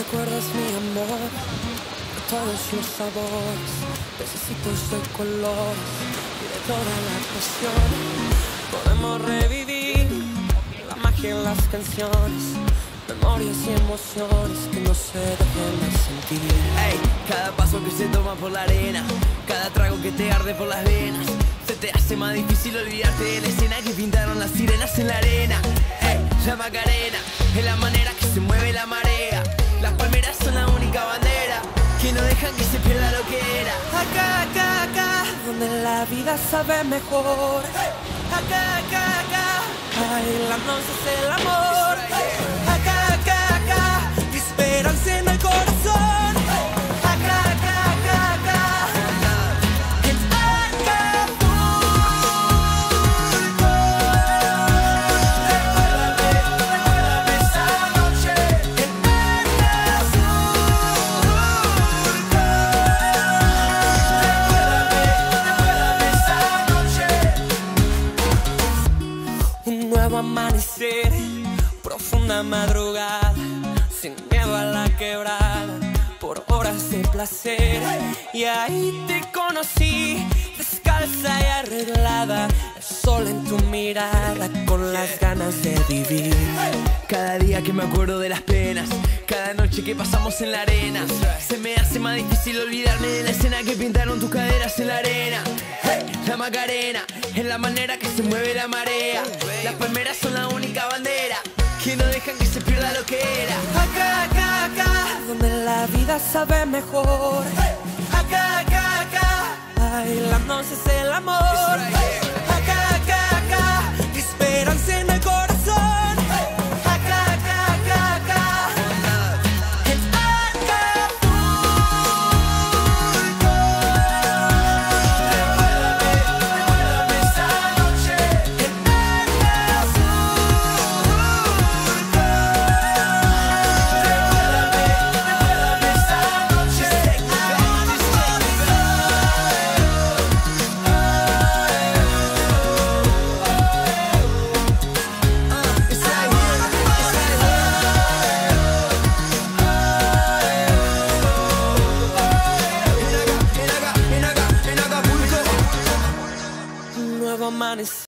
recuerdas mi amor, de todos los sabores, pececitos de colores y de toda la pasión. Podemos revivir la magia en las canciones, memorias y emociones que no se dejen de sentir. Ey, cada paso que se toma por la arena, cada trago que te arde por las venas, se te hace más difícil olvidarte de la escena que pintaron las sirenas en la arena. Ey, la Macarena es la manera que se mueve la marea. Las palmeras son la única bandera que no dejan que se pierda lo que era. Acá, acá, acá, donde la vida sabe mejor. Acá, acá, acá, bailándonos es el amor. Acá, acá, acá, esperanza en el corazón. Acá, acá, acá, acá, en Acapulco. Recuérdame esa noche en Acapulco. Recuérdame esa noche. Un nuevo amanecer, profunda madrugada, sin miedo a la quebrada, por horas de placer. Y ahí te conocí, descalza y arreglada, el sol en tu mirada, con las ganas de vivir. Cada día que me acuerdo de las penas, cada noche que pasamos en la arena, se me hace más difícil olvidarme de la escena que pintaron tus caderas en la arena. Hey, la Macarena es la manera que se mueve la marea. Las palmeras son la única bandera que no dejan que se pierda lo que era. Acá, acá, acá, donde la vida sabe mejor. Acá, acá, acá, bailándonos es el amor.